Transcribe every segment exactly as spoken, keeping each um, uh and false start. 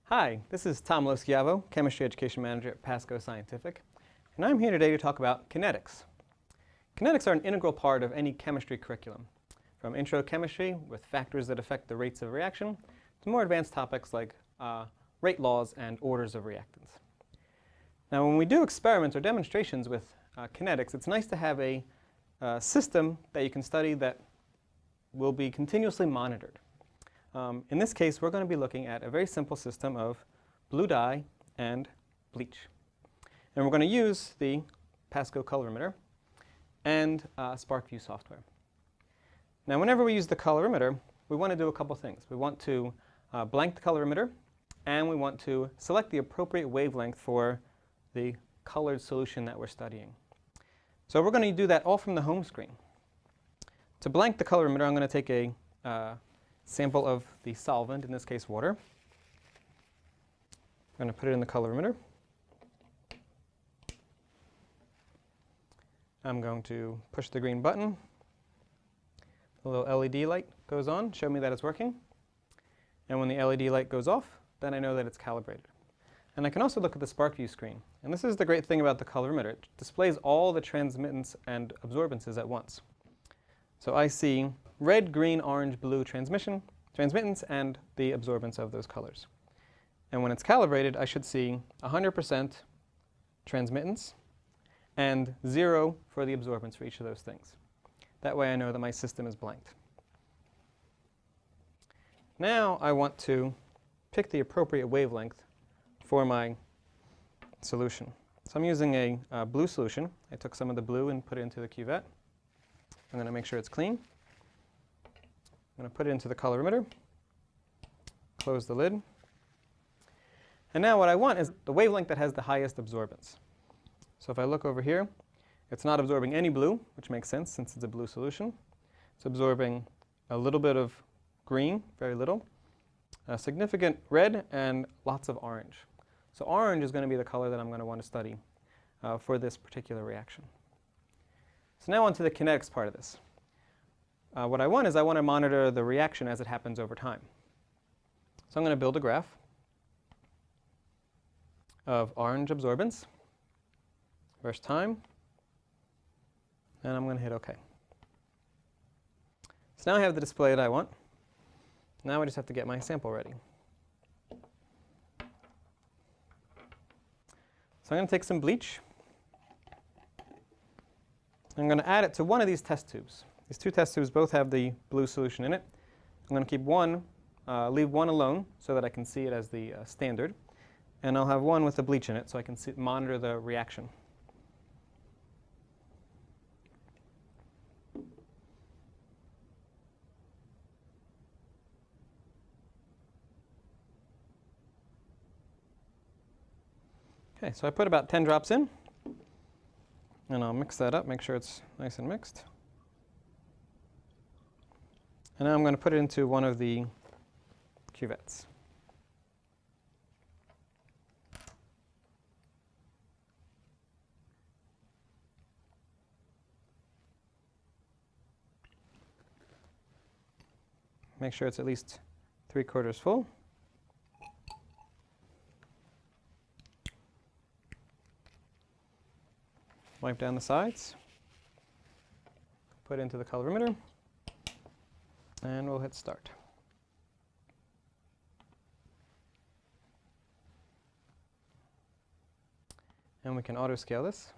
Hi, this is Tom Loschiavo, Chemistry Education Manager at Pasco Scientific, and I'm here today to talk about kinetics. Kinetics are an integral part of any chemistry curriculum, from intro chemistry with factors that affect the rates of reaction to more advanced topics like uh, rate laws and orders of reactants. Now, when we do experiments or demonstrations with uh, kinetics, it's nice to have a uh, system that you can study that will be continuously monitored. Um, in this case, we're going to be looking at a very simple system of blue dye and bleach. And we're going to use the Pasco Colorimeter and uh, SPARKvue software. Now, whenever we use the colorimeter, we want to do a couple things. We want to uh, blank the colorimeter, and we want to select the appropriate wavelength for the colored solution that we're studying. So we're going to do that all from the home screen. To blank the colorimeter, I'm going to take a uh, sample of the solvent, in this case water. I'm going to put it in the colorimeter. I'm going to push the green button. The little L E D light goes on, show me that it's working. And when the L E D light goes off, then I know that it's calibrated. And I can also look at the SPARKvue screen. And this is the great thing about the colorimeter. It displays all the transmittance and absorbances at once. So I see red, green, orange, blue transmission, transmittance, and the absorbance of those colors. And when it's calibrated, I should see one hundred percent transmittance and zero for the absorbance for each of those things. That way I know that my system is blanked. Now I want to pick the appropriate wavelength for my solution. So I'm using a uh, blue solution. I took some of the blue and put it into the cuvette. I'm going to make sure it's clean. I'm going to put it into the colorimeter, close the lid. And now what I want is the wavelength that has the highest absorbance. So if I look over here, it's not absorbing any blue, which makes sense since it's a blue solution. It's absorbing a little bit of green, very little, a significant red, and lots of orange. So orange is going to be the color that I'm going to want to study uh, for this particular reaction. So now on to the kinetics part of this. Uh, what I want is I want to monitor the reaction as it happens over time. So I'm going to build a graph of orange absorbance versus time, and I'm going to hit OK. So now I have the display that I want. Now I just have to get my sample ready. So I'm going to take some bleach. I'm going to add it to one of these test tubes. These two test tubes both have the blue solution in it. I'm going to keep one, uh, leave one alone so that I can see it as the uh, standard. And I'll have one with the bleach in it so I can see, monitor the reaction. OK, so I put about ten drops in. And I'll mix that up, make sure it's nice and mixed. And now I'm going to put it into one of the cuvettes. Make sure it's at least three quarters full. Wipe down the sides. Put into the colorimeter. And we'll hit start. And we can auto scale this.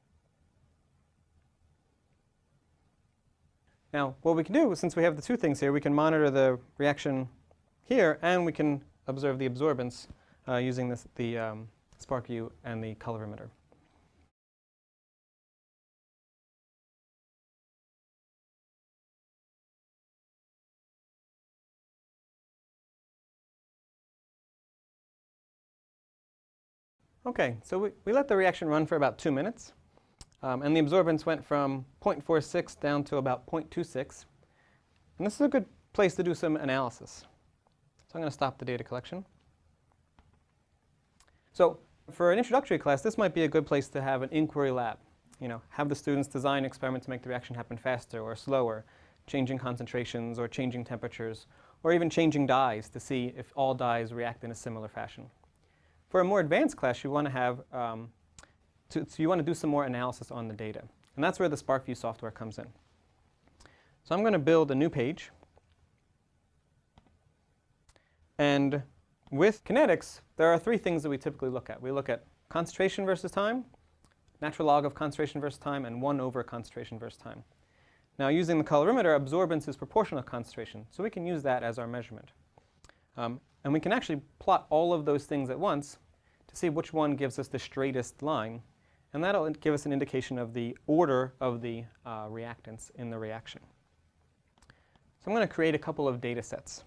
Now, what we can do, since we have the two things here, we can monitor the reaction here, and we can observe the absorbance uh, using this, the um, SPARKvue and the colorimeter. OK, so we, we let the reaction run for about two minutes. Um, and the absorbance went from zero point four six down to about zero point two six. And this is a good place to do some analysis. So I'm going to stop the data collection. So for an introductory class, this might be a good place to have an inquiry lab. You know, have the students design an experiment to make the reaction happen faster or slower, changing concentrations or changing temperatures, or even changing dyes to see if all dyes react in a similar fashion. For a more advanced class, you want to have, um, to, so you want to do some more analysis on the data. And that's where the SPARKvue software comes in. So I'm going to build a new page. And with kinetics, there are three things that we typically look at. We look at concentration versus time, natural log of concentration versus time, and one over concentration versus time. Now, using the colorimeter, absorbance is proportional to concentration, so we can use that as our measurement. Um, and we can actually plot all of those things at once to see which one gives us the straightest line, and that'll give us an indication of the order of the uh, reactants in the reaction. So I'm going to create a couple of data sets.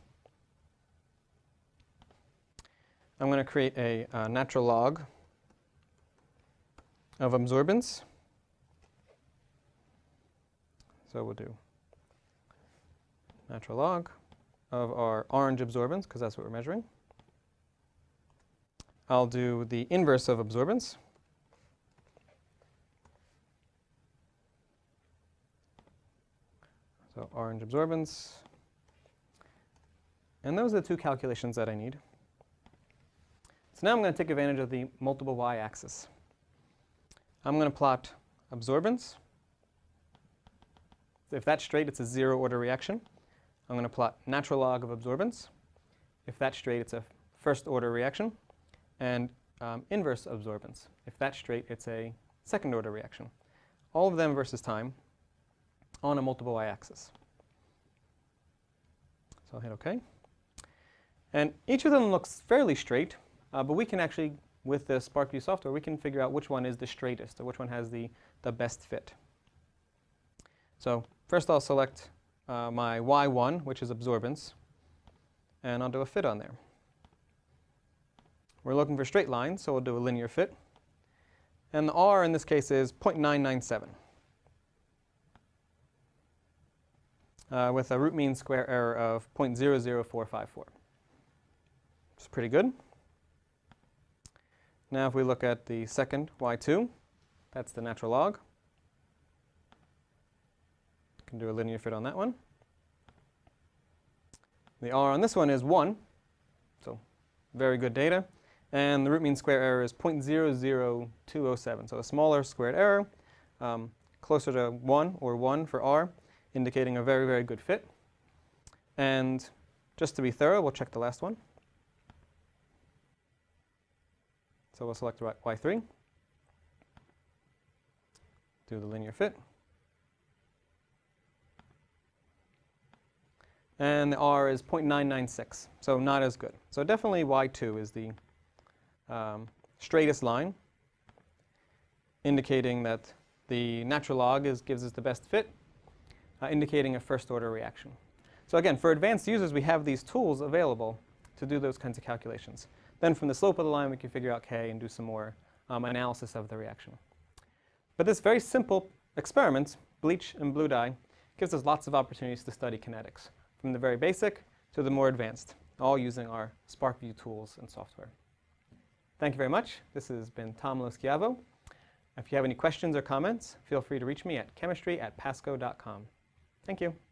I'm going to create a uh, natural log of absorbance. So we'll do natural log of our orange absorbance, because that's what we're measuring. I'll do the inverse of absorbance. So orange absorbance. And those are the two calculations that I need. So now I'm going to take advantage of the multiple y-axis. I'm going to plot absorbance. If that's straight, it's a zero order reaction. I'm going to plot natural log of absorbance. If that's straight, it's a first order reaction. And um, inverse absorbance. If that's straight, it's a second order reaction. All of them versus time on a multiple y-axis. So I'll hit OK. And each of them looks fairly straight, uh, but we can actually, with the SPARKvue software, we can figure out which one is the straightest, or which one has the, the best fit. So first I'll select uh, my Y one, which is absorbance, and I'll do a fit on there. We're looking for straight lines, so we'll do a linear fit. And the R in this case is zero point nine nine seven, uh, with a root mean square error of zero point zero zero four five four. It's pretty good. Now if we look at the second Y two, that's the natural log. Can do a linear fit on that one. The R on this one is one, so very good data. And the root mean square error is zero point zero zero two zero seven, so a smaller squared error, um, closer to one or one for R, indicating a very, very good fit. And just to be thorough, we'll check the last one. So we'll select Y three, do the linear fit. And the R is zero point nine nine six, so not as good. So definitely Y two is the um, straightest line, indicating that the natural log is, gives us the best fit, uh, indicating a first order reaction. So again, for advanced users, we have these tools available to do those kinds of calculations. Then from the slope of the line, we can figure out K and do some more um, analysis of the reaction. But this very simple experiment, bleach and blue dye, gives us lots of opportunities to study kinetics, from the very basic to the more advanced, all using our SPARKvue tools and software. Thank you very much. This has been Tom Loschiavo. If you have any questions or comments, feel free to reach me at chemistry at pasco dot com. Thank you.